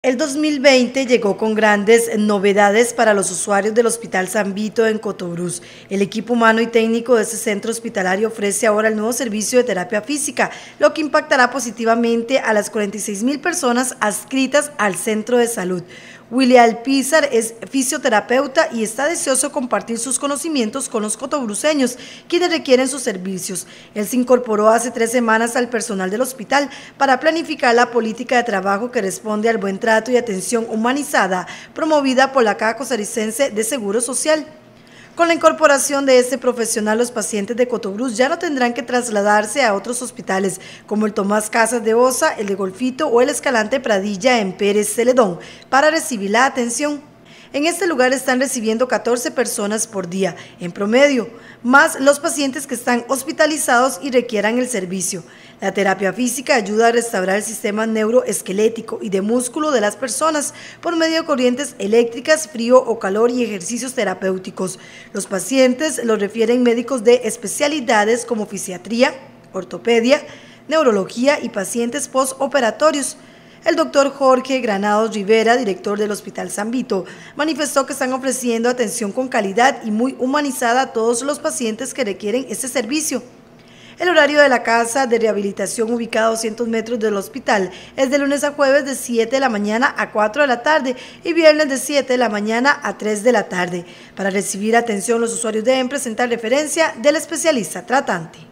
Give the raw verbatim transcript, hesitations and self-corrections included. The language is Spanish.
El dos mil veinte llegó con grandes novedades para los usuarios del Hospital San Vito en Cotobruz. El equipo humano y técnico de este centro hospitalario ofrece ahora el nuevo servicio de terapia física, lo que impactará positivamente a las cuarenta y seis mil personas adscritas al centro de salud. William Alpizar es fisioterapeuta y está deseoso de compartir sus conocimientos con los cotobruceños, quienes requieren sus servicios. Él se incorporó hace tres semanas al personal del hospital para planificar la política de trabajo que responde al buen trato y atención humanizada promovida por la Caja Costarricense de Seguro Social. Con la incorporación de este profesional, los pacientes de Cotobruz ya no tendrán que trasladarse a otros hospitales como el Tomás Casas de Osa, el de Golfito o el Escalante Pradilla en Pérez Celedón para recibir la atención. En este lugar están recibiendo catorce personas por día, en promedio, más los pacientes que están hospitalizados y requieran el servicio. La terapia física ayuda a restaurar el sistema neuroesquelético y de músculo de las personas por medio de corrientes eléctricas, frío o calor y ejercicios terapéuticos. Los pacientes los refieren médicos de especialidades como fisiatría, ortopedia, neurología y pacientes postoperatorios. El doctor Jorge Granados Rivera, director del Hospital San Vito, manifestó que están ofreciendo atención con calidad y muy humanizada a todos los pacientes que requieren este servicio. El horario de la casa de rehabilitación, ubicada a doscientos metros del hospital, es de lunes a jueves de siete de la mañana a cuatro de la tarde y viernes de siete de la mañana a tres de la tarde. Para recibir atención, los usuarios deben presentar referencia del especialista tratante.